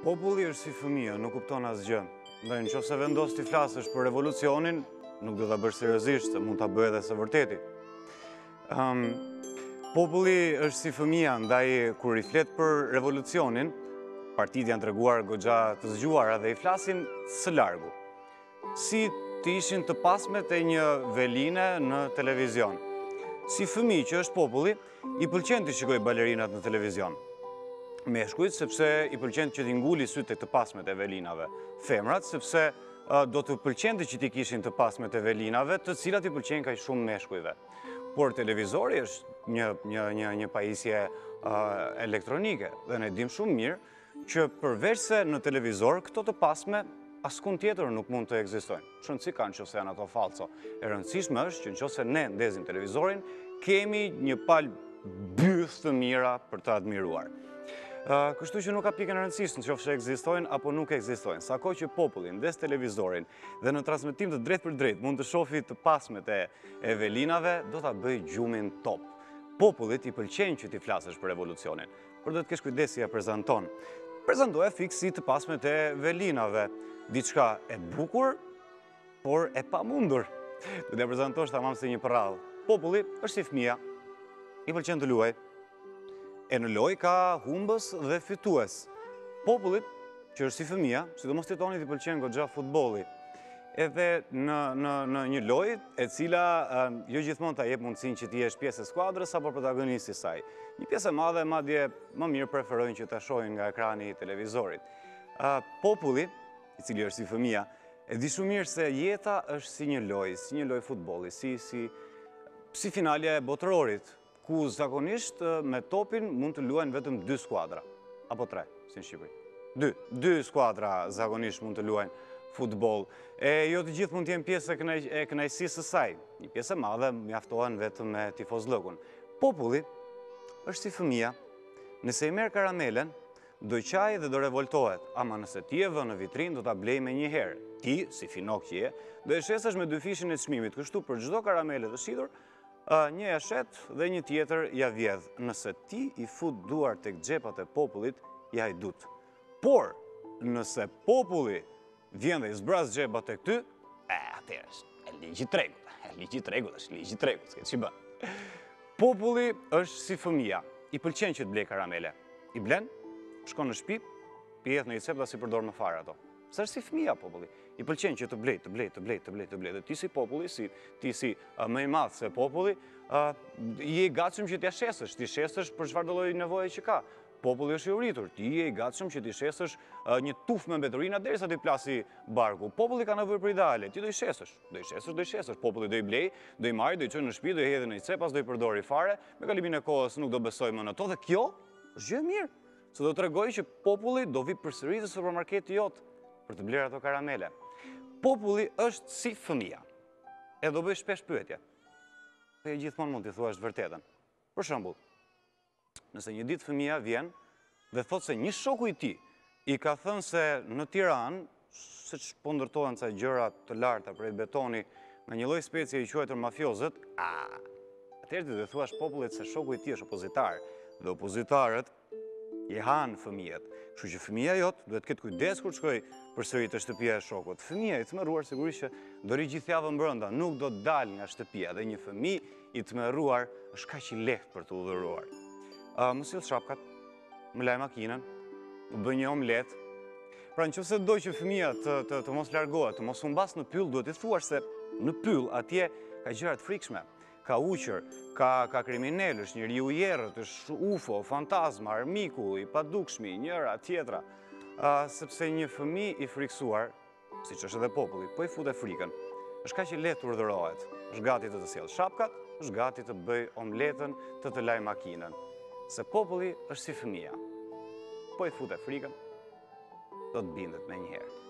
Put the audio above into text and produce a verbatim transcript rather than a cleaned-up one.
Populli është si fëmija, nuk kupton asgjë. Ndaj në qoftë se vendos t'i flasësh për revolucionin, nuk do t'a bësh seriozisht, se mund t'a bëj edhe së vërteti. Um, populli është si fëmija, ndaj kur i flet për revolucionin, partitë janë treguar goxha të zgjuara dhe i flasin së largu. Si të ishin të pasmet e një veline në televizion. Si fëmijë që është populli, i pëlqen të shikoj balerinat në televizion. Meshkujt, sepse i pëlqen që t'i nguli sytë të pasmet e velinave. Femrat, sepse uh, do të pëlqen të që t'i kishin të pasmet e velinave, të cilat i pëlqen ka shumë meshkujve. Por televizori është një, një, një, një pajisje uh, elektronike, dhe ne dim shumë mirë që përveç se në televizor, këto të pasme askund tjetër nuk mund të ekzistojnë. Shëndësi kanë që se janë ato falco. E rëndësishme është që në që se ne ndezim televizorin, kemi një palë byth të mira për të admiruar. Uh, kështu që nuk ka pikën rëndësishme në qoftë se ekzistojnë apo nuk ekzistojnë. Sako që populli ndez televizorin dhe në transmetim të drejt për drejt mund të shofi të pasmet e, e velinave, do ta bëj gjumin top. Popullit i pëlqen që ti flasësh për revolucionin, por do të kesh kujdes si ja prezanton. Prezantoje fiksi të pasmet e velinave, diçka e bukur, por e pamundur. Do t'ja prezantosh tamam si një përradhë. Populli është si fëmia, i pëlqen të luajë. E në loj ka humbës dhe fitues. Popullit, që është si fëmija, sidomos të tonit i pëlqen goxha futbolli, edhe në, në, në një loj e cila uh, jo gjithmonë ta jep mundësin që ti jesh pjesë e skuadrës apo protagonisti saj. Një pjesë e madhe madje më mirë preferojnë që ta shohin nga ekrani i televizorit. Uh, populli, i cili është si fëmija, e di shumë mirë se jeta është si një loj, si një loj futbolli, si, si, si finalja e botërorit, ku zakonisht me topin mund të luajnë vetëm dy skuadra, apo tre, si në Shqipëri. Dy, dy skuadra zakonisht mund të luajnë futbol. E jo të gjithë mund të jenë pjesë e kënaqësisë së saj. Një pjesë e madhe mjaftohen vetëm me tifozllëkun. Populli është si fëmia, nëse i merr karamelen, do qaj dhe do revoltohet, ama nëse ti e vë në vitrin, do ta blej me një herë. Ti, si finok që je, do e shesesh me dy fishin e çmimit, kështu për çdo karamele të shitur, një ja shet dhe një tjetër ja vjedh. Nëse ti i fut duar tek xhepat e popullit, ja i dut. Por, nëse populli vjen dhe i zbraz xhepat tek ty, e, atëherë është ligji i tregut. E ligji i tregut është ligji i tregut, s'ke ç'i bën. Populli është si fëmia, i pëlqen që të blej karamele. I blen, shkon në shtëpi, pihet në një cep dhe si përdor më fare ato. Sa është si fëmia populli. I pëlqen që të blej, të blej, të blej, të blej, të blej. Dhe ti si populli, si, ti si uh, më i madh se populli, uh, je i gatshëm që t'ja shesësh, ti shesësh për çfarë do lloj nevoje që ka. Populli është i uritur, ti je i gatshëm që ti shesësh uh, një tufë me mbeturina derisa ti plasi barku. Populli ka nevojë për ideale, ti do i shesësh, do i shesësh, do i shesësh. Populli do i blej, do i marrë, do i çojë në shtëpi, do i hedhë në një cep, pas do i përdori fare, me kalimin e kohës nuk do besoj më në to dhe kjo është gjë e mirë. Se do t'rregoj që populli do vi përsëri te supermarketi jot për të bler ato karamele. Populli është si fëmia. E do bëj shpesh pyetje. Po e gjithmonë mund t'i thuash vërtetën. Për shembull, nëse një ditë fëmia vjen dhe thot se një shoku i tij i ka thënë se në Tiranë, siç po ndërtohen ca gjëra të larta prej betoni, nga një lloj specie i quajtur mafiozët, a, atëherë ti do thuash popullit se shoku i tij është opozitar dhe opozitarët i hanë fëmijët. Kështu që fëmia jot duhet të ketë kujdes kur shkoj përsëri te shtëpia e shokut. Fëmia i tmerruar sigurisht që do ri gjithë javën brenda, nuk do të dalë nga shtëpia dhe një fëmijë i tmerruar është kaq i lehtë për të udhëruar. Uh, më sill shapkat, më laj makinën, më bën një omlet. Pra nëse do që fëmia të, të, të mos largohet, të mos humbas në pyll, duhet i thuash se në pyll atje ka gjëra të frikshme. Ka uqër, ka, ka kriminelësh, njeriu i errët, është ufo, fantazma, armiku, i padukshmi, njëra, tjetra. Uh, sepse një fëmijë i friksuar, siç është edhe populli, po i futet frikën, është kaq i lehtë urdhërohet. Është gati të të sjellë shapkat, është gati të bëj omletën, të të laj makinën. Se populli është si fëmia. Po i futet frikën, do të bindet me njëherë.